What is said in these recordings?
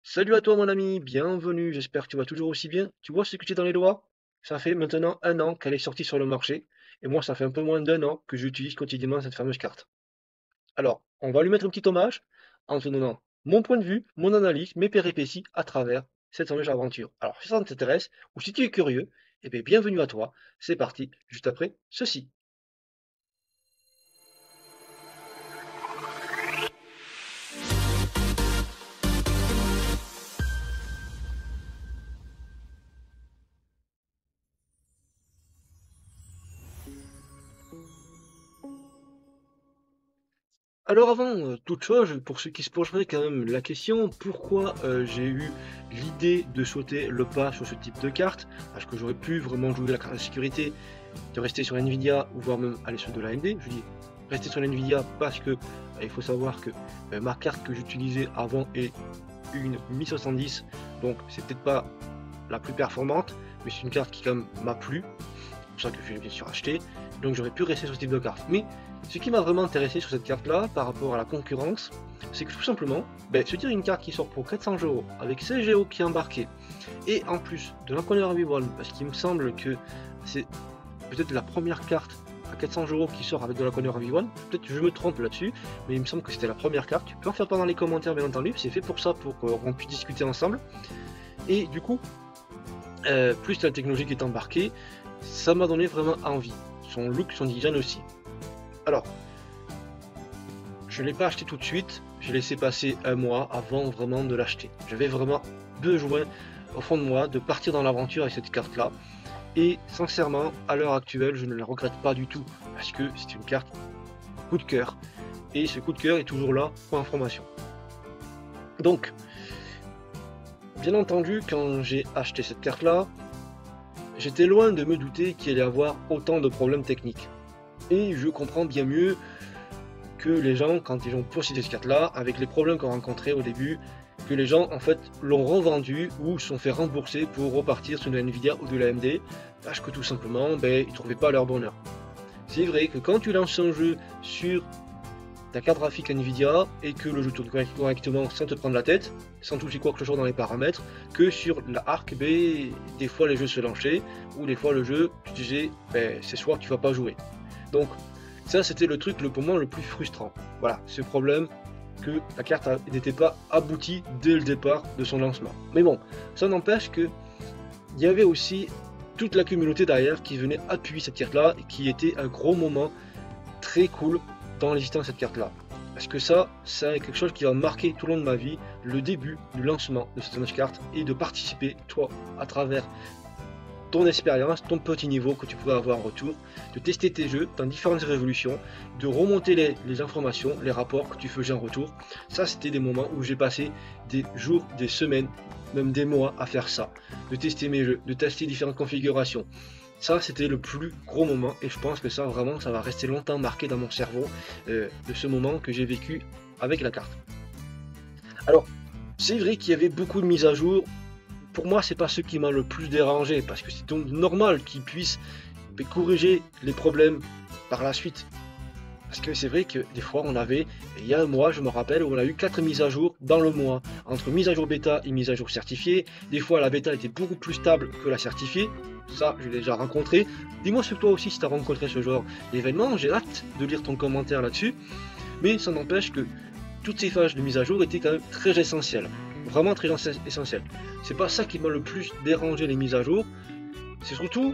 Salut à toi mon ami, bienvenue, j'espère que tu vas toujours aussi bien. Tu vois ce que j'ai dans les doigts? Ça fait maintenant un an qu'elle est sortie sur le marché, et moi ça fait un peu moins d'un an que j'utilise quotidiennement cette fameuse carte. Alors, on va lui mettre un petit hommage en te donnant mon point de vue, mon analyse, mes péripéties à travers cette fameuse aventure. Alors, si ça t'intéresse, ou si tu es curieux, eh bien bienvenue à toi, c'est parti, juste après ceci. Alors avant toute chose, pour ceux qui se poseraient quand même la question, pourquoi j'ai eu l'idée de sauter le pas sur ce type de carte, parce que j'aurais pu vraiment jouer la carte de sécurité, de rester sur Nvidia, ou voire même aller sur de la AMD. Je dis rester sur Nvidia parce que il faut savoir que ma carte que j'utilisais avant est une 1070, donc c'est peut-être pas la plus performante, mais c'est une carte qui quand même m'a plu, pour ça que je l'ai bien sûr acheté, donc j'aurais pu rester sur ce type de carte. Mais ce qui m'a vraiment intéressé sur cette carte là par rapport à la concurrence, c'est que tout simplement, se dire une carte qui sort pour 400 € avec 16 Go qui est embarqué, et en plus de l'encodeur V1, parce qu'il me semble que c'est peut-être la première carte à 400 € qui sort avec de l'encodeur V1, peut-être que je me trompe là-dessus, mais il me semble que c'était la première carte. Tu peux en faire part dans les commentaires bien entendu, c'est fait pour ça, pour qu'on puisse discuter ensemble. Et du coup, plus la technologie qui est embarquée, ça m'a donné vraiment envie. Son look, son design aussi. Alors, je ne l'ai pas acheté tout de suite, j'ai laissé passer un mois avant vraiment de l'acheter. J'avais vraiment besoin, au fond de moi, de partir dans l'aventure avec cette carte-là. Et sincèrement, à l'heure actuelle, je ne la regrette pas du tout, parce que c'est une carte coup de cœur. Et ce coup de cœur est toujours là pour information. Donc, bien entendu, quand j'ai acheté cette carte-là, j'étais loin de me douter qu'il allait y avoir autant de problèmes techniques. Et je comprends bien mieux que les gens, quand ils ont possédé cette carte-là, avec les problèmes qu'on rencontrait au début, que les gens en fait l'ont revendu ou se sont fait rembourser pour repartir sur de la Nvidia ou de l'AMD, parce que tout simplement, ils ne trouvaient pas leur bonheur. C'est vrai que quand tu lances un jeu sur ta carte graphique Nvidia et que le jeu tourne correctement sans te prendre la tête, sans toucher quoi que ce soit dans les paramètres, que sur la Arc, des fois les jeux se lançaient, ou des fois le jeu, tu disais, c'est soit tu vas pas jouer. Donc ça c'était le truc pour moi le plus frustrant. Voilà, ce problème que la carte n'était pas aboutie dès le départ de son lancement. Mais bon, ça n'empêche que il y avait aussi toute la communauté derrière qui venait appuyer cette carte là et qui était un gros moment très cool dans l'existence de cette carte là. Parce que ça, c'est quelque chose qui va marquer tout le long de ma vie, le début du lancement de cette fameuse carte et de participer, toi, à travers ton expérience, ton petit niveau que tu pouvais avoir en retour, de tester tes jeux dans différentes révolutions, de remonter les informations, les rapports que tu faisais en retour. Ça, c'était des moments où j'ai passé des jours, des semaines, même des mois à faire ça, de tester mes jeux, de tester différentes configurations. Ça, c'était le plus gros moment et je pense que ça, vraiment, ça va rester longtemps marqué dans mon cerveau de ce moment que j'ai vécu avec la carte. Alors, c'est vrai qu'il y avait beaucoup de mises à jour. Pour moi, c'est pas ce qui m'a le plus dérangé, parce que c'est donc normal qu'ils puissent corriger les problèmes par la suite. Parce que c'est vrai que des fois, il y a un mois, je me rappelle, où on a eu 4 mises à jour dans le mois, entre mise à jour bêta et mise à jour certifiée. Des fois, la bêta était beaucoup plus stable que la certifiée. Ça, je l'ai déjà rencontré. Dis-moi sur toi aussi si tu as rencontré ce genre d'événement. J'ai hâte de lire ton commentaire là-dessus. Mais ça n'empêche que toutes ces phases de mise à jour étaient quand même très essentielles. Vraiment très essentielles. C'est pas ça qui m'a le plus dérangé les mises à jour. C'est surtout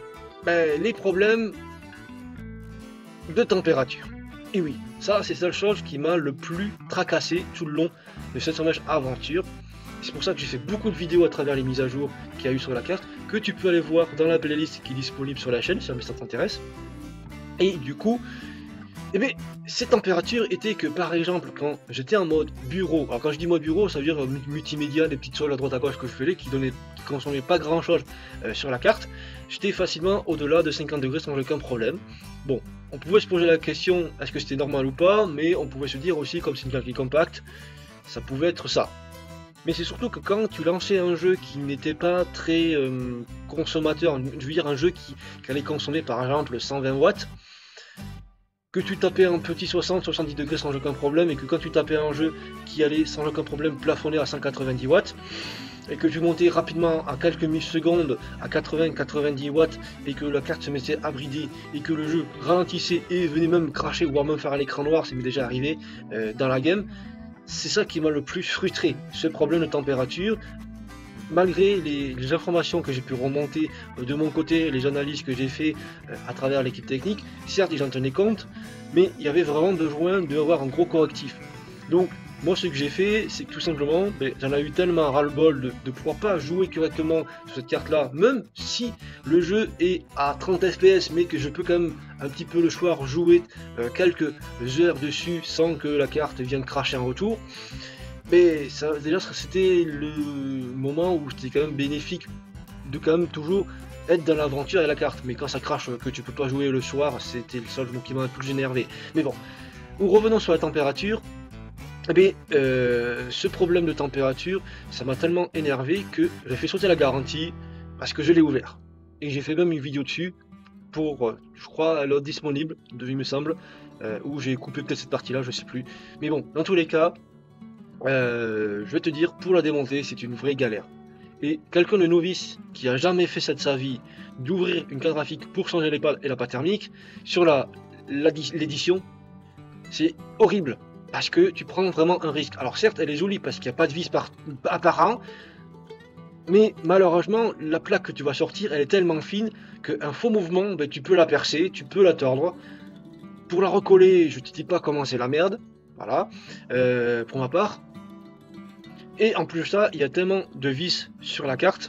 les problèmes de température. Et oui, ça c'est la seule chose qui m'a le plus tracassé tout le long de cette fameuse aventure. C'est pour ça que j'ai fait beaucoup de vidéos à travers les mises à jour qu'il y a eu sur la carte, que tu peux aller voir dans la playlist qui est disponible sur la chaîne si jamais ça t'intéresse. Et du coup, cette température était que par exemple quand j'étais en mode bureau, alors quand je dis mode bureau ça veut dire multimédia, des petites choses à droite à gauche que je faisais qui consommaient pas grand chose sur la carte, j'étais facilement au-delà de 50 degrés sans aucun problème. Bon, on pouvait se poser la question est-ce que c'était normal ou pas, mais on pouvait se dire aussi comme c'est une carte qui est compacte, ça pouvait être ça. Mais c'est surtout que quand tu lançais un jeu qui n'était pas très consommateur, je veux dire un jeu qui allait consommer par exemple 120 watts, que tu tapais un petit 60-70 degrés sans aucun problème, et que quand tu tapais un jeu qui allait sans aucun problème plafonner à 190 watts, et que tu montais rapidement à quelques millisecondes à 80-90 watts, et que la carte se mettait à brider, et que le jeu ralentissait et venait même cracher, voire même faire un écran noir, ça m'est déjà arrivé dans la game. C'est ça qui m'a le plus frustré, ce problème de température. Malgré les informations que j'ai pu remonter de mon côté, les analyses que j'ai fait à travers l'équipe technique, certes j'en tenais compte, mais il y avait vraiment besoin d'avoir un gros correctif. Donc moi ce que j'ai fait, c'est que tout simplement, j'en ai eu tellement ras-le-bol de pouvoir pas jouer correctement sur cette carte là, même si le jeu est à 30 fps, mais que je peux quand même un petit peu le soir jouer quelques heures dessus sans que la carte vienne cracher en retour. Mais ça, déjà c'était le moment où c'était quand même bénéfique de quand même toujours être dans l'aventure et la carte. Mais quand ça crache que tu peux pas jouer le soir, c'était le seul qui m'a un peu plus énervé. Mais bon, revenons sur la température. Ce problème de température, ça m'a tellement énervé que j'ai fait sauter la garantie parce que je l'ai ouvert. Et j'ai fait même une vidéo dessus pour, je crois, elle est disponible, il me semble, où j'ai coupé peut-être cette partie-là, je sais plus. Mais bon, dans tous les cas, je vais te dire, pour la démonter, c'est une vraie galère. Et quelqu'un de novice qui a jamais fait ça de sa vie, d'ouvrir une carte graphique pour changer les pads et la pâte thermique, sur l'édition, c'est horrible. Parce que tu prends vraiment un risque. Alors certes, elle est jolie parce qu'il n'y a pas de vis apparent, mais malheureusement, la plaque que tu vas sortir, elle est tellement fine qu'un faux mouvement, tu peux la percer, tu peux la tordre. Pour la recoller, je te dis pas comment c'est la merde. Voilà, pour ma part. Et en plus de ça, il y a tellement de vis sur la carte.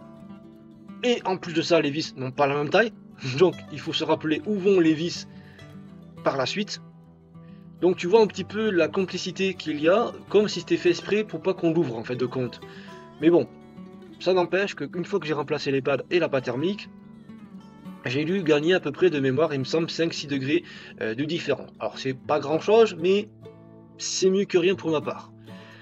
Et en plus de ça, les vis n'ont pas la même taille. Donc il faut se rappeler où vont les vis par la suite. Donc tu vois un petit peu la complicité qu'il y a, comme si c'était fait exprès pour pas qu'on l'ouvre en fait de compte. Mais bon, ça n'empêche qu'une fois que j'ai remplacé les pads et la pâte thermique, j'ai dû gagner à peu près de mémoire, il me semble 5-6 degrés de différence. Alors c'est pas grand chose, mais c'est mieux que rien pour ma part.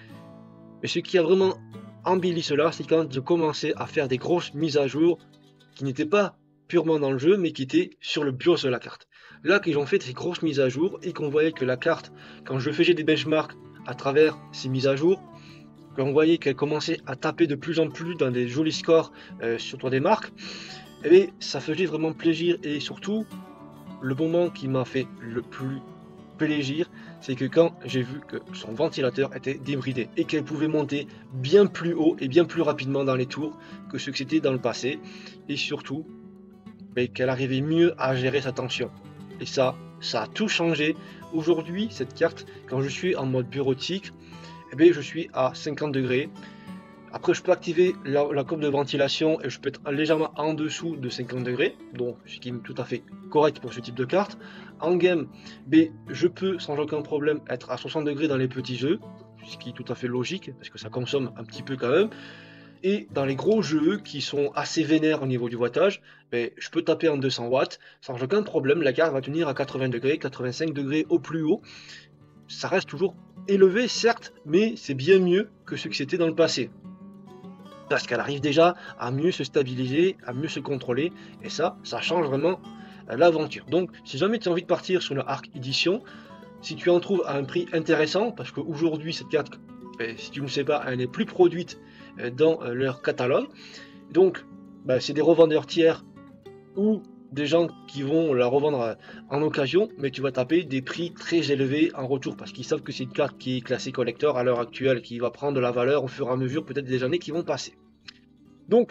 Mais ce qui a vraiment embelli cela, c'est quand j'ai commencé à faire des grosses mises à jour qui n'étaient pas purement dans le jeu, mais qui étaient sur le BIOS de la carte. Là, qu'ils ont fait ces grosses mises à jour et qu'on voyait que la carte, quand je faisais des benchmarks à travers ces mises à jour, qu'on voyait qu'elle commençait à taper de plus en plus dans des jolis scores sur des marques, et bien, ça faisait vraiment plaisir. Et surtout, le moment qui m'a fait le plus plaisir, c'est que quand j'ai vu que son ventilateur était débridé et qu'elle pouvait monter bien plus haut et bien plus rapidement dans les tours que ce que c'était dans le passé, et surtout qu'elle arrivait mieux à gérer sa tension. Et ça a tout changé. Aujourd'hui, cette carte, quand je suis en mode bureautique, je suis à 50 degrés. Après, je peux activer la courbe de ventilation et je peux être légèrement en dessous de 50 degrés, donc ce qui est tout à fait correct pour ce type de carte. En game, je peux sans aucun problème être à 60 degrés dans les petits jeux, ce qui est tout à fait logique parce que ça consomme un petit peu quand même. Et dans les gros jeux qui sont assez vénères au niveau du wattage, je peux taper en 200 watts sans aucun problème. La carte va tenir à 80 degrés, 85 degrés au plus haut. Ça reste toujours élevé certes, mais c'est bien mieux que ce que c'était dans le passé. Parce qu'elle arrive déjà à mieux se stabiliser, à mieux se contrôler, et ça change vraiment l'aventure. Donc si jamais tu as envie de partir sur la Arc Edition, si tu en trouves à un prix intéressant, parce qu'aujourd'hui cette carte, si tu ne le sais pas, elle n'est plus produite dans leur catalogue, donc c'est des revendeurs tiers ou des gens qui vont la revendre en occasion, mais tu vas taper des prix très élevés en retour, parce qu'ils savent que c'est une carte qui est classée collector à l'heure actuelle, qui va prendre de la valeur au fur et à mesure peut-être des années qui vont passer. Donc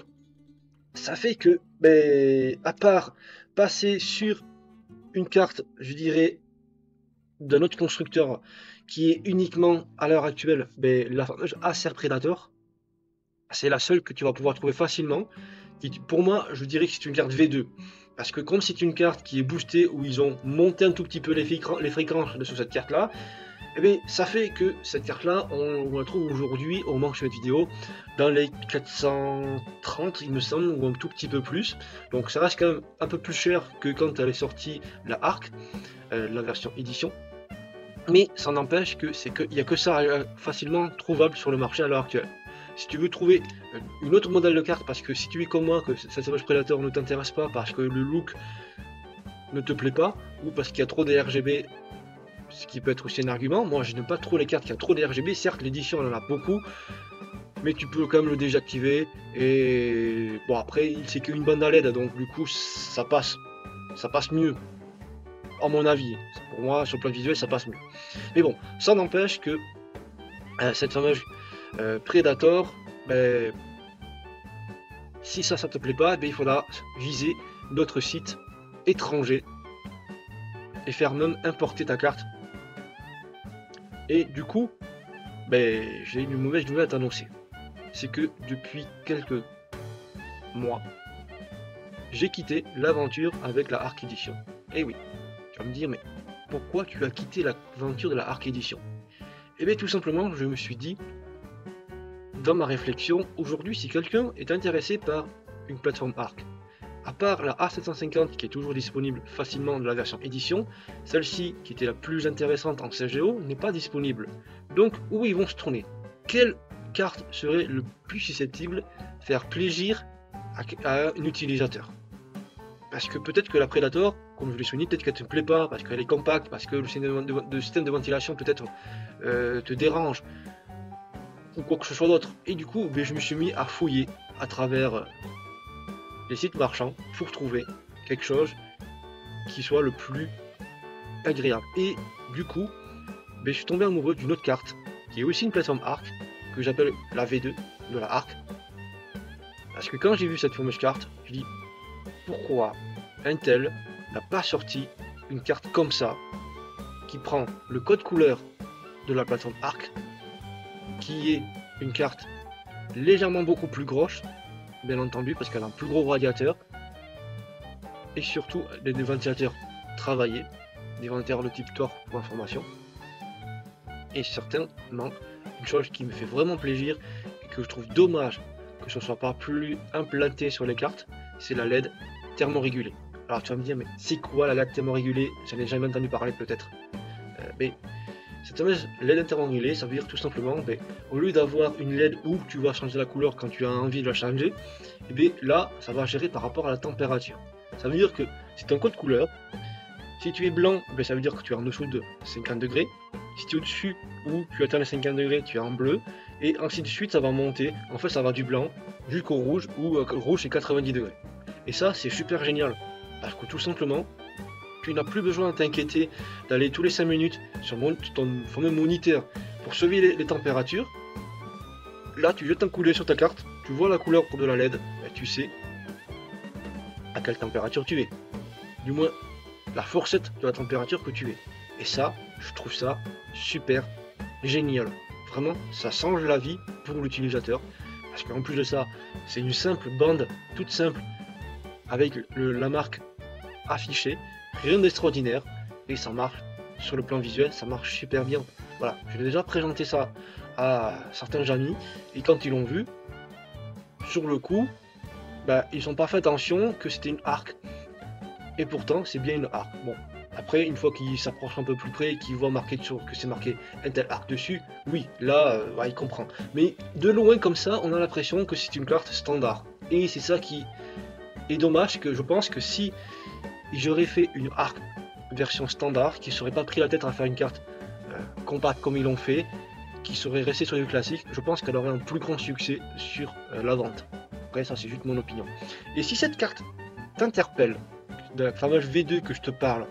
ça fait que, à part passer sur une carte, je dirais, d'un autre constructeur, qui est uniquement à l'heure actuelle la fameuse Acer Predator, c'est la seule que tu vas pouvoir trouver facilement. Pour moi, je dirais que c'est une carte V2. Parce que comme c'est une carte qui est boostée, où ils ont monté un tout petit peu les fréquences de cette carte-là, ça fait que cette carte-là, on la trouve aujourd'hui, au moment où je fais cette vidéo, dans les 430, il me semble, ou un tout petit peu plus. Donc ça reste quand même un peu plus cher que quand elle est sortie la Arc, la version édition. Mais ça n'empêche que il n'y a que ça facilement trouvable sur le marché à l'heure actuelle. Si tu veux trouver une autre modèle de carte, parce que si tu es comme moi, que cette Savage Predator ne t'intéresse pas, parce que le look ne te plaît pas, ou parce qu'il y a trop de RGB, ce qui peut être aussi un argument. Moi je n'aime pas trop les cartes qui a trop de RGB, certes l'édition en a beaucoup, mais tu peux quand même le désactiver, et bon après c'est qu'une bande à LED, donc du coup ça passe mieux, à mon avis. Pour moi sur le plan visuel ça passe mieux. Mais bon, ça n'empêche que cette fameuse Predator, ben, si ça te plaît pas, ben, il faudra viser d'autres sites étrangers et faire même importer ta carte. Et du coup, ben, j'ai une mauvaise nouvelle à t'annoncer. C'est que depuis quelques mois, j'ai quitté l'aventure avec la Arc Edition. Et oui, tu vas me dire, mais pourquoi tu as quitté l'aventure de la Arc Edition? Et bien tout simplement, je me suis dit, dans ma réflexion, aujourd'hui, si quelqu'un est intéressé par une plateforme Arc, à part la A750 qui est toujours disponible facilement de la version édition, celle-ci qui était la plus intéressante en CGO n'est pas disponible. Donc où ils vont se tourner? Quelle carte serait le plus susceptible de faire plaisir à un utilisateur? Parce que peut-être que la Predator, comme je l'ai souligné, peut-être qu'elle ne te plaît pas, parce qu'elle est compacte, parce que le système de ventilation peut-être te dérange, ou quoi que ce soit d'autre. Et du coup, ben, je me suis mis à fouiller à travers les sites marchands pour trouver quelque chose qui soit le plus agréable. Et du coup, ben, je suis tombé amoureux d'une autre carte qui est aussi une plateforme Arc que j'appelle la V2 de la Arc. Parce que quand j'ai vu cette fameuse carte, je dis pourquoi Intel n'a pas sorti une carte comme ça qui prend le code couleur de la plateforme Arc, qui est une carte légèrement beaucoup plus grosse, bien entendu, parce qu'elle a un plus gros radiateur, et surtout des ventilateurs travaillés, des ventilateurs de type Tor pour information. Et certainement, une chose qui me fait vraiment plaisir et que je trouve dommage que ce soit pas plus implanté sur les cartes, c'est la LED thermorégulée. Alors tu vas me dire, mais c'est quoi la LED thermorégulée? J'en ai jamais entendu parler peut-être. Mais cette fameuse LED thermorégulée, ça veut dire tout simplement, au lieu d'avoir une LED où tu vas changer la couleur quand tu as envie de la changer, et bien là, ça va gérer par rapport à la température. Ça veut dire que c'est un code couleur. Si tu es blanc, ça veut dire que tu es en dessous de 50 degrés. Si tu es au-dessus ou tu atteins les 50 degrés, tu es en bleu. Et ainsi de suite, ça va monter. En fait, ça va du blanc jusqu'au rouge, où rouge c'est 90 degrés. Et ça, c'est super génial. Parce que tout simplement, tu n'as plus besoin de t'inquiéter d'aller tous les 5 minutes sur ton fameux moniteur pour surveiller les températures. Là, tu jettes un coup d'œil sur ta carte, tu vois la couleur de la LED, tu sais à quelle température tu es. Du moins, la fourchette de la température que tu es. Et ça, je trouve ça super génial. Vraiment, ça change la vie pour l'utilisateur. Parce qu'en plus de ça, c'est une simple bande, toute simple, avec la marque affichée. Rien d'extraordinaire. Et ça marche, sur le plan visuel, ça marche super bien. Voilà, j'ai déjà présenté ça à certains amis. Et quand ils l'ont vu, sur le coup, ils n'ont pas fait attention que c'était une Arc. Et pourtant, c'est bien une Arc. Bon, après, une fois qu'ils s'approchent un peu plus près et qu'ils voient marqué que c'est marqué Intel Arc dessus, oui, là, il comprend. Mais de loin comme ça, on a l'impression que c'est une carte standard. Et c'est ça qui est dommage, que je pense que si j'aurais fait une Arc version standard, qui ne serait pas pris la tête à faire une carte compacte comme ils l'ont fait, qui serait resté sur du classique, je pense qu'elle aurait un plus grand succès sur la vente. Après, ça c'est juste mon opinion. Et si cette carte t'interpelle, de la fameuse V2 que je te parle,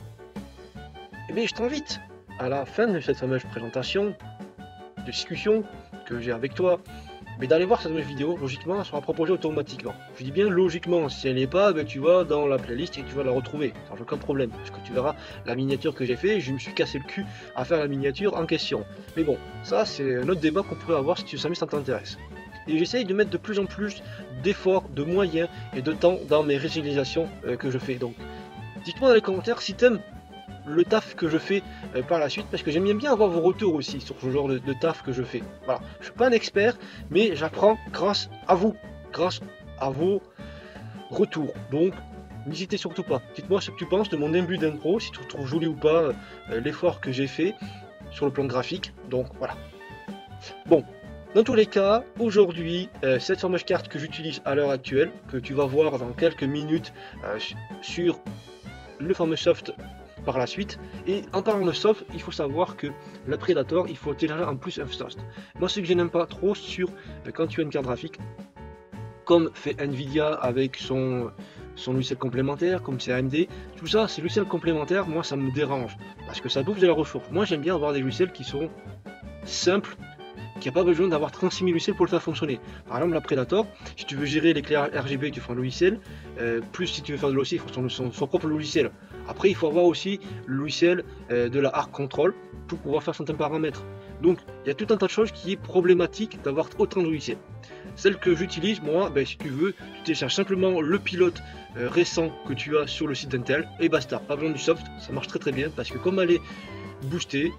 eh bien je t'invite à la fin de cette fameuse présentation, de discussion que j'ai avec toi, mais d'aller voir cette fameuse vidéo. Logiquement elle sera proposée automatiquement. Je dis bien logiquement, si elle n'est pas, tu vas dans la playlist et tu vas la retrouver, sans aucun problème, parce que tu verras la miniature que j'ai fait, je me suis cassé le cul à faire la miniature en question. Mais bon, ça c'est un autre débat qu'on pourrait avoir si ça t'intéresse. Et j'essaye de mettre de plus en plus d'efforts, de moyens et de temps dans mes réalisations que je fais. Donc, dites-moi dans les commentaires si t'aimes le taf que je fais par la suite, parce que j'aime bien avoir vos retours aussi sur ce genre de taf que je fais. Voilà, je suis pas un expert, mais j'apprends grâce à vous, grâce à vos retours. Donc, n'hésitez surtout pas. Dites-moi ce que tu penses de mon début d'intro, si tu trouves joli ou pas l'effort que j'ai fait sur le plan graphique. Donc, voilà. Bon. Dans tous les cas, aujourd'hui, cette fameuse carte que j'utilise à l'heure actuelle, que tu vas voir dans quelques minutes sur le fameux soft par la suite. Et en parlant de soft, il faut savoir que la Predator, il faut télécharger en plus un soft. Moi, ce que je n'aime pas trop sur quand tu as une carte graphique, comme fait Nvidia avec son logiciel complémentaire, comme c'est AMD, tout ça, ces logiciels complémentaires, moi ça me dérange, parce que ça bouffe de la ressource. Moi j'aime bien avoir des logiciels qui sont simples, qui n'a pas besoin d'avoir 36 000 logiciels pour le faire fonctionner. Par exemple la Predator, si tu veux gérer l'éclairage RGB, tu fais un logiciel, plus si tu veux faire de l'OC, il faut son propre logiciel. Après il faut avoir aussi le logiciel de la Arc Control pour pouvoir faire certains paramètres. Donc il y a tout un tas de choses qui est problématique d'avoir autant de logiciels. Celle que j'utilise moi, si tu veux, tu télécharges simplement le pilote récent que tu as sur le site d'Intel et basta, pas besoin du soft, ça marche très bien parce que comme elle est boostée,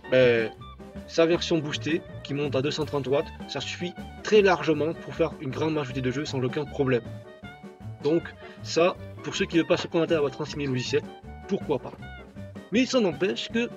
sa version boostée qui monte à 230 watts, ça suffit très largement pour faire une grande majorité de jeux sans aucun problème. Donc ça, pour ceux qui ne veulent pas se contenter d'avoir 36 000 logiciels, pourquoi pas. Mais ça n'empêche que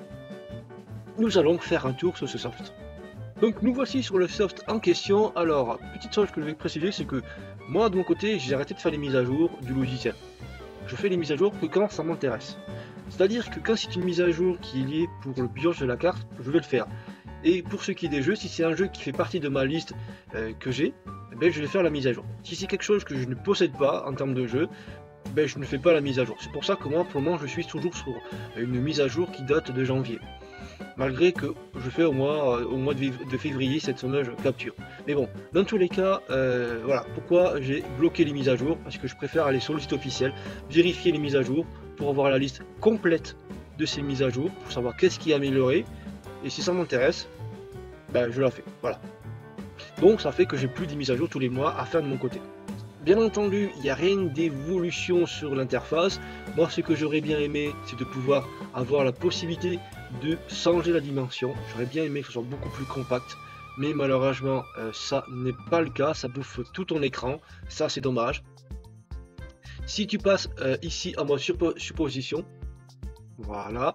nous allons faire un tour sur ce soft. Donc nous voici sur le soft en question. Alors, petite chose que je vais préciser, c'est que moi de mon côté, j'ai arrêté de faire les mises à jour du logiciel. Je fais les mises à jour que quand ça m'intéresse. C'est-à-dire que quand c'est une mise à jour qui est liée pour le BIOS de la carte, je vais le faire. Et pour ce qui est des jeux, si c'est un jeu qui fait partie de ma liste que j'ai, je vais faire la mise à jour. Si c'est quelque chose que je ne possède pas en termes de jeu, je ne fais pas la mise à jour. C'est pour ça que moi, pour le moment, je suis toujours sur une mise à jour qui date de janvier. Malgré que je fais au mois de février cette fameuse capture. Mais bon, dans tous les cas, voilà pourquoi j'ai bloqué les mises à jour, parce que je préfère aller sur le site officiel, vérifier les mises à jour, pour avoir la liste complète de ces mises à jour, pour savoir qu'est-ce qui est amélioré, et si ça m'intéresse, je la fais, voilà. Donc ça fait que j'ai plus de mises à jour tous les mois à faire de mon côté. Bien entendu, il n'y a rien d'évolution sur l'interface. Moi, ce que j'aurais bien aimé, c'est de pouvoir avoir la possibilité de changer la dimension. J'aurais bien aimé que ce soit beaucoup plus compact, mais malheureusement, ça n'est pas le cas. Ça bouffe tout ton écran. Ça, c'est dommage. Si tu passes ici en mode supposition, voilà,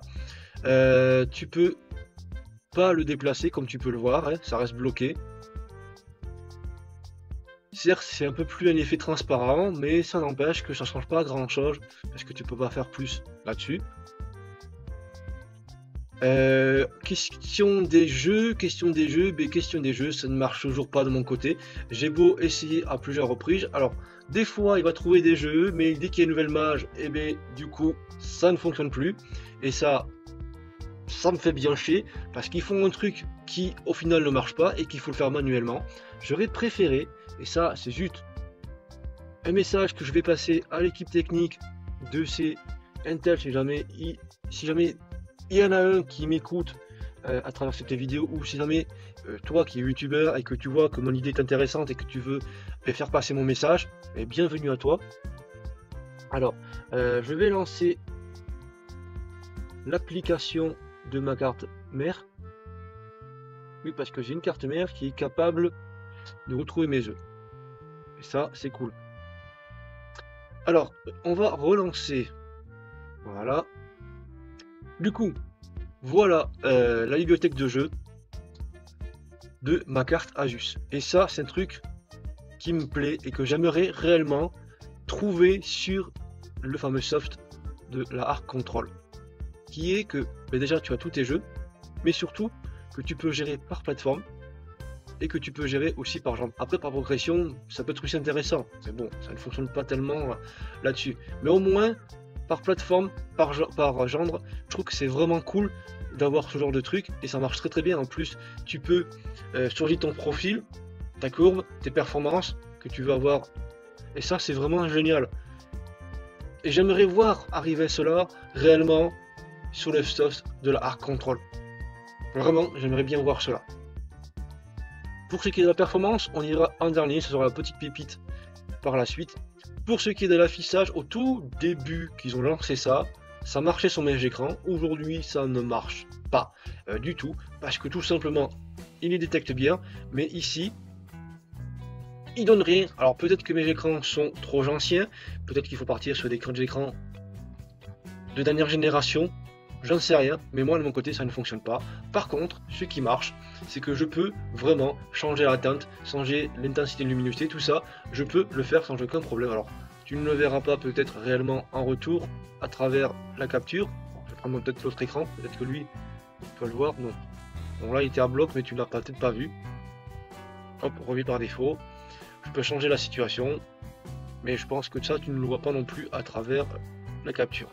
tu peux pas le déplacer comme tu peux le voir, hein, ça reste bloqué. Certes, c'est un peu plus un effet transparent, mais ça n'empêche que ça change pas grand chose, parce que tu peux pas faire plus là-dessus. Question des jeux, ça ne marche toujours pas de mon côté. J'ai beau essayer à plusieurs reprises, alors des fois il va trouver des jeux, mais dès qu'il y a une nouvelle mage, du coup ça ne fonctionne plus, et ça me fait bien chier, parce qu'ils font un truc qui au final ne marche pas, et qu'il faut le faire manuellement. J'aurais préféré, et ça c'est juste un message que je vais passer à l'équipe technique de ces Intel, si jamais il y en a un qui m'écoute à travers cette vidéo, ou si jamais toi qui es youtubeur et que tu vois que mon idée est intéressante et que tu veux faire passer mon message, bienvenue à toi. Alors je vais lancer l'application de ma carte mère. Oui, parce que j'ai une carte mère qui est capable de retrouver mes jeux, et ça c'est cool. Alors on va relancer, voilà. Du coup, voilà la bibliothèque de jeux de ma carte Asus. Et ça, c'est un truc qui me plaît et que j'aimerais réellement trouver sur le fameux soft de la Arc Control. Qui est que, déjà, tu as tous tes jeux, mais surtout que tu peux gérer par plateforme et que tu peux gérer aussi par genre. Après, par progression, ça peut être aussi intéressant. Mais bon, ça ne fonctionne pas tellement là-dessus. Mais au moins, par plateforme, par genre, je trouve que c'est vraiment cool d'avoir ce genre de truc, et ça marche très bien. En plus, tu peux surveiller ton profil, ta courbe, tes performances que tu veux avoir, et ça c'est vraiment génial. Et j'aimerais voir arriver cela réellement sur le soft de la Arc Control. Vraiment, j'aimerais bien voir cela. Pour ce qui est de la performance, on ira en dernier, ce sera la petite pépite par la suite. Pour ce qui est de l'affichage, au tout début qu'ils ont lancé ça marchait sur mes écrans. Aujourd'hui, ça ne marche pas du tout, parce que tout simplement, il les détecte bien, mais ici, il donne rien. Alors peut-être que mes écrans sont trop anciens, peut-être qu'il faut partir sur des écrans de dernière génération, j'en sais rien, mais moi de mon côté ça ne fonctionne pas. Par contre, ce qui marche, c'est que je peux vraiment changer la teinte, changer l'intensité de luminosité, tout ça, je peux le faire sans aucun problème. Alors tu ne le verras pas peut-être réellement en retour à travers la capture. Je vais prendre peut-être l'autre écran, peut-être que lui, tu peux le voir. Non. Bon là il était à bloc mais tu ne l'as peut-être pas vu. Hop, remis par défaut. Je peux changer la situation. Mais je pense que ça tu ne le vois pas non plus à travers la capture.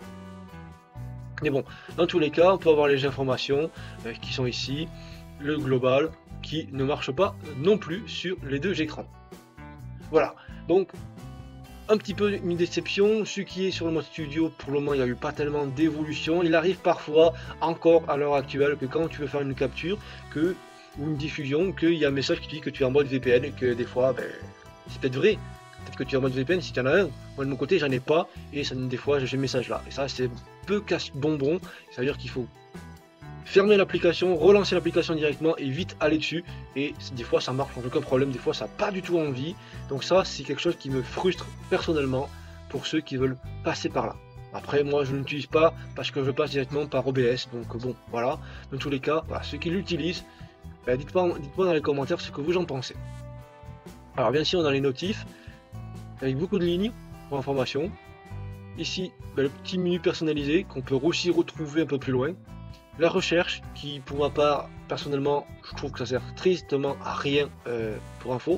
Mais bon, dans tous les cas, on peut avoir les informations qui sont ici, le global qui ne marche pas non plus sur les deux écrans. Voilà, donc un petit peu une déception. Ce qui est sur le mode studio, pour le moment il n'y a eu pas tellement d'évolution. Il arrive parfois, encore à l'heure actuelle, que quand tu veux faire une capture ou une diffusion, qu'il y a un message qui dit que tu es en mode VPN et que des fois, c'est peut-être vrai. Peut-être que tu es en mode VPN si tu en as un. Moi de mon côté j'en ai pas et ça, des fois j'ai ce message là. Et ça c'est peu casse-bonbon. Ça veut dire qu'il faut fermer l'application, relancer l'application directement et vite aller dessus. Et des fois ça marche sans aucun problème, des fois ça n'a pas du tout envie. Donc ça c'est quelque chose qui me frustre personnellement pour ceux qui veulent passer par là. Après moi je ne l'utilise pas parce que je passe directement par OBS. Donc bon voilà, dans tous les cas, voilà, ceux qui l'utilisent, dites-moi dans les commentaires ce que vous en pensez. Alors bien sûr on a les notifs avec beaucoup de lignes pour information. Ici, le petit menu personnalisé qu'on peut aussi retrouver un peu plus loin. La recherche qui, pour ma part, personnellement, je trouve que ça sert tristement à rien pour info.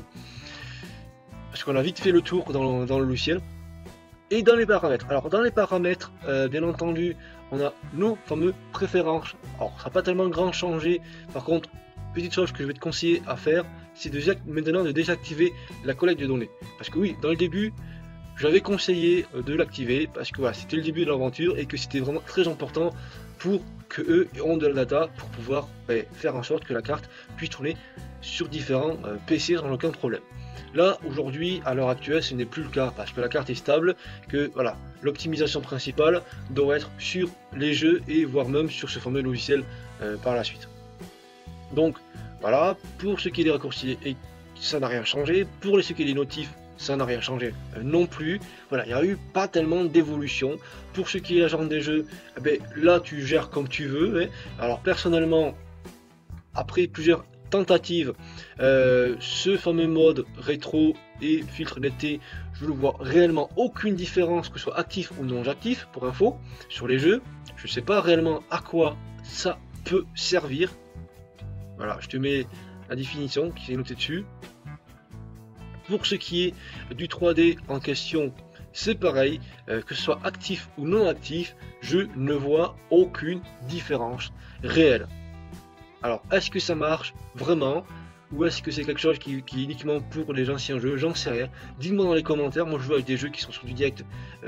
Parce qu'on a vite fait le tour dans le logiciel. Et dans les paramètres. Alors dans les paramètres, bien entendu, on a nos fameux préférences. Alors ça n'a pas tellement grand changé. Par contre, petite chose que je vais te conseiller à faire, c'est maintenant de désactiver la collecte de données. Parce que oui, dans le début, j'avais conseillé de l'activer parce que voilà, c'était le début de l'aventure et que c'était vraiment très important pour que eux ont de la data pour pouvoir faire en sorte que la carte puisse tourner sur différents PC sans aucun problème. Là, aujourd'hui, à l'heure actuelle, ce n'est plus le cas parce que la carte est stable, que voilà, l'optimisation principale doit être sur les jeux et voire même sur ce fameux logiciel par la suite. Donc voilà, pour ce qui est des raccourcis, et ça n'a rien changé. Pour ce qui est des notifs, ça n'a rien changé non plus. Voilà, il n'y a eu pas tellement d'évolution. Pour ce qui est la genre des jeux, là tu gères comme tu veux. Alors personnellement, après plusieurs tentatives, ce fameux mode rétro et filtre netteté, je ne vois réellement aucune différence, que ce soit actif ou non actif, pour info, sur les jeux. Je ne sais pas réellement à quoi ça peut servir. Voilà, je te mets la définition qui est notée dessus. Pour ce qui est du 3D en question, c'est pareil, que ce soit actif ou non actif, je ne vois aucune différence réelle. Alors, est-ce que ça marche vraiment, ou est-ce que c'est quelque chose qui est uniquement pour les anciens jeux? J'en sais rien. Dites-moi dans les commentaires. Moi, je joue avec des jeux qui sont sur du direct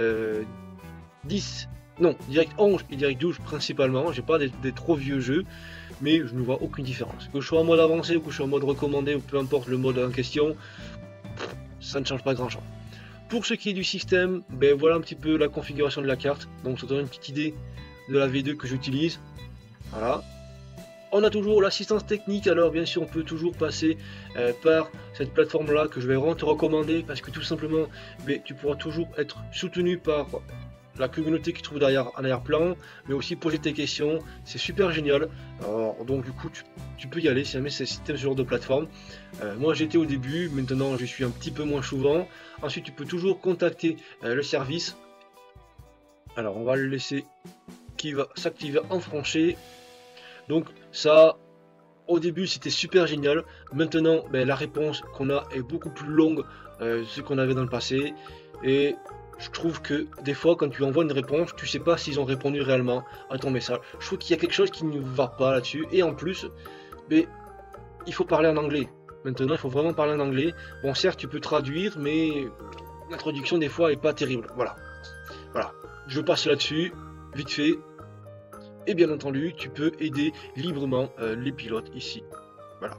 10, non, direct 11 et direct 12 principalement. J'ai pas des trop vieux jeux, mais je ne vois aucune différence. Que je sois en mode avancé ou que je sois en mode recommandé, ou peu importe le mode en question, ça ne change pas grand chose. Pour ce qui est du système, voilà un petit peu la configuration de la carte. Donc ça donne une petite idée de la V2 que j'utilise. Voilà. On a toujours l'assistance technique. Alors bien sûr on peut toujours passer par cette plateforme là que je vais vraiment te recommander, parce que tout simplement tu pourras toujours être soutenu par la communauté qui se trouve derrière en arrière-plan, mais aussi poser tes questions. C'est super génial. Alors, donc du coup tu peux y aller si jamais c'est ce genre de plateforme. Moi j'étais au début, maintenant je suis un petit peu moins souvent. Ensuite tu peux toujours contacter le service. Alors on va le laisser qui va s'activer en français. Donc ça, au début c'était super génial. Maintenant la réponse qu'on a est beaucoup plus longue que ce qu'on avait dans le passé. Et je trouve que des fois quand tu envoies une réponse, tu sais pas s'ils ont répondu réellement à ton message. Je trouve qu'il y a quelque chose qui ne va pas là-dessus. Et en plus, il faut parler en anglais. Maintenant il faut vraiment parler en anglais. Bon certes tu peux traduire, mais la traduction des fois est pas terrible. Voilà. Je passe là-dessus, vite fait. Et bien entendu, tu peux aider librement les pilotes ici. Voilà.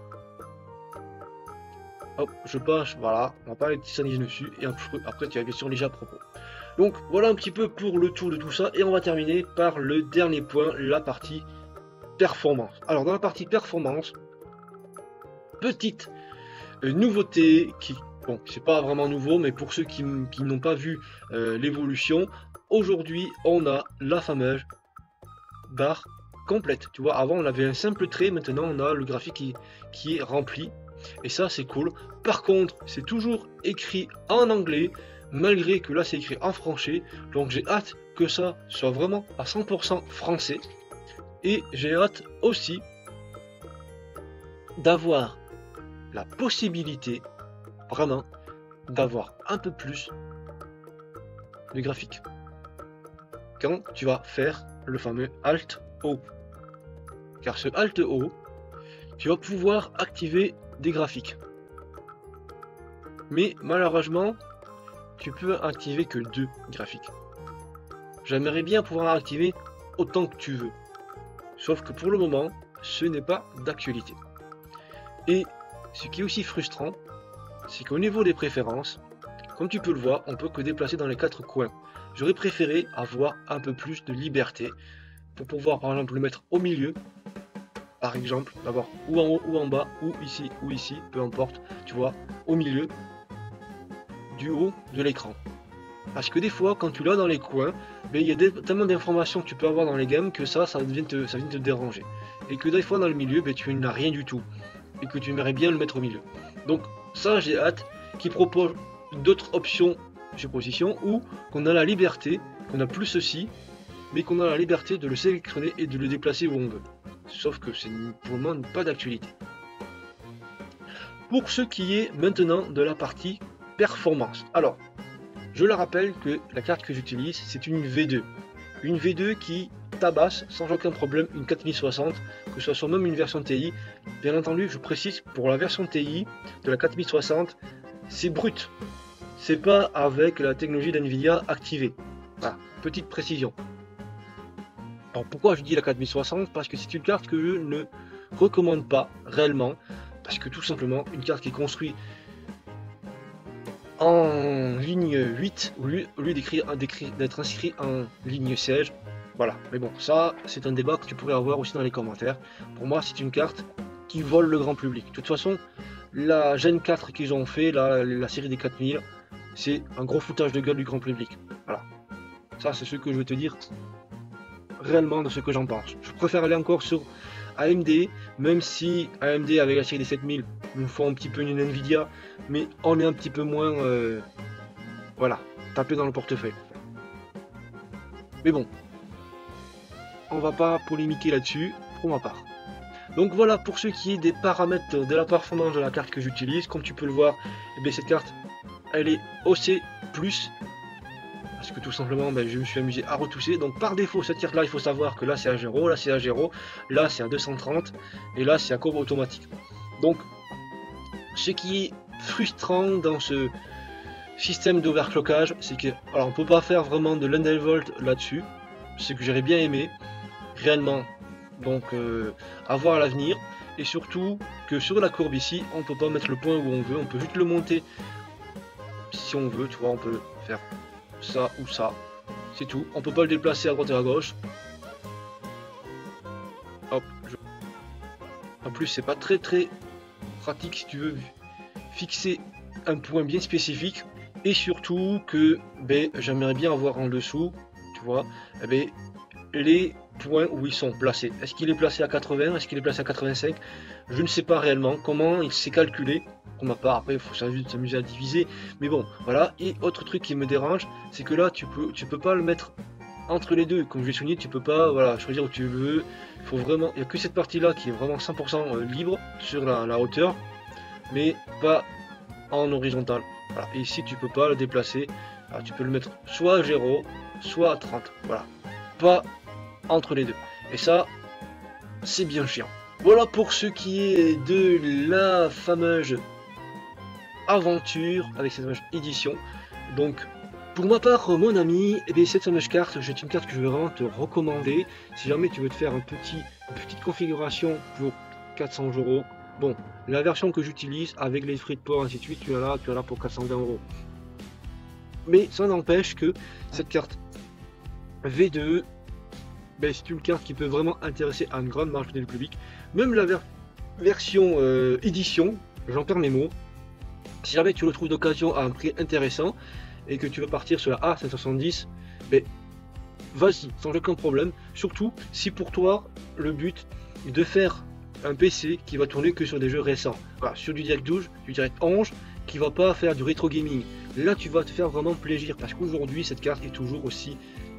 Hop, je passe, voilà, on va pas s'aligner dessus, et après tu as la question déjà à propos. Donc voilà un petit peu pour le tour de tout ça, et on va terminer par le dernier point, la partie performance. Alors dans la partie performance, petite nouveauté qui, bon, c'est pas vraiment nouveau, mais pour ceux qui n'ont pas vu l'évolution, aujourd'hui on a la fameuse barre complète. Tu vois, avant on avait un simple trait, maintenant on a le graphique qui est rempli. Et ça c'est cool. Par contre c'est toujours écrit en anglais. malgré que là c'est écrit en français, donc j'ai hâte que ça soit vraiment à 100% français, et j'ai hâte aussi d'avoir la possibilité, vraiment, d'avoir un peu plus de graphique. Quand tu vas faire le fameux Alt O. Car ce Alt O, tu vas pouvoir activer des graphiques. Mais malheureusement, tu peux activer que 2 graphiques. J'aimerais bien pouvoir activer autant que tu veux. Sauf que pour le moment, ce n'est pas d'actualité. Et ce qui est aussi frustrant, c'est qu'au niveau des préférences, comme tu peux le voir, on peut que déplacer dans les 4 coins. J'aurais préféré avoir un peu plus de liberté pour pouvoir par exemple le mettre au milieu, par exemple, d'avoir ou en haut ou en bas, ou ici, peu importe, tu vois, au milieu du haut de l'écran. Parce que des fois, quand tu l'as dans les coins, il y a tellement d'informations que tu peux avoir dans les gammes que ça vient te déranger. Et que des fois dans le milieu, tu n'as rien du tout. Et que tu aimerais bien le mettre au milieu. Donc ça, j'ai hâte qu'ils proposent d'autres options de position ou qu'on a la liberté, qu'on a plus ceci, mais qu'on a la liberté de le sélectionner et de le déplacer où on veut. Sauf que c'est pour le moment pas d'actualité. Pour ce qui est maintenant de la partie performance. Alors, je le rappelle que la carte que j'utilise, c'est une V2. Une V2 qui tabasse sans aucun problème une 4060, que ce soit même une version TI. Bien entendu, je précise, pour la version TI de la 4060, c'est brut. C'est pas avec la technologie d'NVIDIA activée. Voilà, petite précision. Alors pourquoi je dis la 4060? Parce que c'est une carte que je ne recommande pas réellement. Parce que tout simplement, une carte qui est construite en ligne 8 au lieu d'être inscrit en ligne 16. Voilà, mais bon, ça c'est un débat que tu pourrais avoir aussi dans les commentaires. Pour moi, c'est une carte qui vole le grand public. De toute façon, la Gen 4 qu'ils ont fait, la série des 4000, c'est un gros foutage de gueule du grand public. Voilà, ça c'est ce que je veux te dire réellement de ce que j'en pense. Je préfère aller encore sur AMD, même si AMD avec la série des 7000 nous font un petit peu une Nvidia, mais on est un petit peu moins voilà, tapé dans le portefeuille. Mais bon, on va pas polémiquer là-dessus pour ma part. Donc voilà pour ce qui est des paramètres de la performance de la carte que j'utilise. Comme tu peux le voir, cette carte elle est OC+, parce que tout simplement je me suis amusé à retousser. Donc par défaut cette carte là, il faut savoir que là c'est à 0, là c'est à 0, là c'est à 230 et là c'est à courbe automatique. Donc ce qui est frustrant dans ce système d'overclockage, c'est que alors on peut pas faire vraiment de l'undervolt là-dessus, ce que j'aurais bien aimé réellement, donc à voir à l'avenir. Et surtout que sur la courbe ici, on peut pas mettre le point où on veut, on peut juste le monter si on veut, tu vois, on peut faire ça ou ça, c'est tout. On peut pas le déplacer à droite et à gauche. Hop, en plus c'est pas très pratique si tu veux fixer un point bien spécifique. Et surtout que j'aimerais bien avoir en dessous, tu vois, les points où ils sont placés. Est-ce qu'il est placé à 80? Est-ce qu'il est placé à 85? Je ne sais pas réellement comment il s'est calculé. Pour ma part, après il faut s'amuser à diviser. Mais bon, voilà. Et autre truc qui me dérange, c'est que là tu peux pas le mettre entre les deux. Comme je l'ai souligné, tu peux pas choisir où tu veux. Il faut vraiment, il n'y a que cette partie là qui est vraiment 100% libre sur la hauteur, mais pas en horizontal. Voilà. Et ici tu peux pas le déplacer. Alors, tu peux le mettre soit à 0, soit à 30. Voilà. Pas entre les deux. Et ça, c'est bien chiant. Voilà pour ce qui est de la fameuse aventure avec cette fameuse édition. Donc, pour ma part, mon ami, cette fameuse carte, c'est une carte que je vais vraiment te recommander. Si jamais tu veux te faire une petite configuration pour 400 €. Bon, la version que j'utilise avec les frais de port, ainsi de suite, tu as là pour 420 €. Mais ça n'empêche que cette carte V2, c'est une carte qui peut vraiment intéresser à une grande majorité du public. Même la version édition, j'en perds mes mots. Si jamais tu le trouves d'occasion à un prix intéressant et que tu veux partir sur la A570, vas-y, sans aucun problème. Surtout si pour toi le but est de faire un PC qui va tourner que sur des jeux récents. Voilà, sur du Direct 12, du Direct 11, qui va pas faire du rétro gaming. là tu vas te faire vraiment plaisir, parce qu'aujourd'hui cette carte est toujours aussi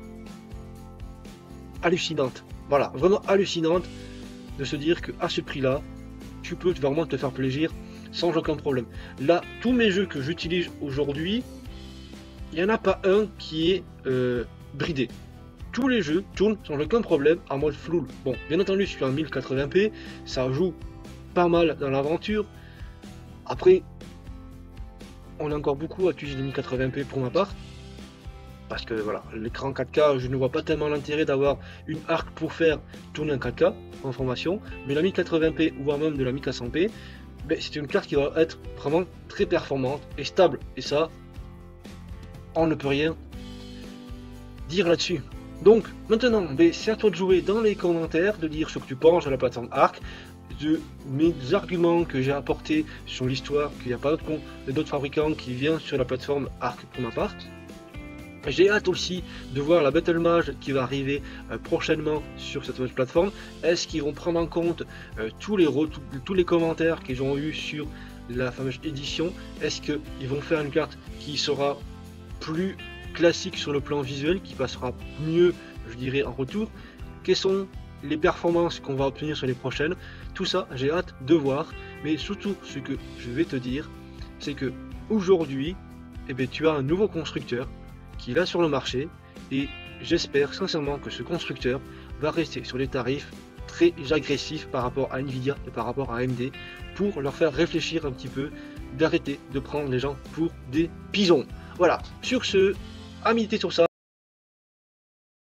hallucinante. Voilà, vraiment hallucinante de se dire qu'à ce prix-là, tu peux vraiment te faire plaisir sans aucun problème. Là, tous mes jeux que j'utilise aujourd'hui, il n'y en a pas un qui est bridé. Tous les jeux tournent sans aucun problème en mode flou. Bon, bien entendu, je suis en 1080p, ça joue pas mal dans l'aventure. Après, on a encore beaucoup à utiliser les 1080p pour ma part. Parce que voilà, l'écran 4K, je ne vois pas tellement l'intérêt d'avoir une arc pour faire tourner un 4K en formation. Mais la 1080p, voire même de la 1400p, ben, c'est une carte qui va être vraiment très performante et stable. Et ça, on ne peut rien dire là-dessus. Donc maintenant, c'est à toi de jouer dans les commentaires, de dire ce que tu penses de la plateforme Arc, de mes arguments que j'ai apportés sur l'histoire, qu'il n'y a pas d'autres fabricants qui viennent sur la plateforme Arc pour ma part. J'ai hâte aussi de voir la Battle Mage qui va arriver prochainement sur cette plateforme. Est-ce qu'ils vont prendre en compte tous les commentaires qu'ils ont eu sur la fameuse édition? Est-ce qu'ils vont faire une carte qui sera plus classique sur le plan visuel, qui passera mieux, je dirais, en retour? Quelles sont les performances qu'on va obtenir sur les prochaines? Tout ça, j'ai hâte de voir. Mais surtout, ce que je vais te dire, c'est que aujourd'hui, tu as un nouveau constructeur qui est là sur le marché, et j'espère sincèrement que ce constructeur va rester sur des tarifs très agressifs par rapport à Nvidia et par rapport à AMD, pour leur faire réfléchir un petit peu, d'arrêter de prendre les gens pour des pigeons. Voilà, sur ce, à méditer sur ça.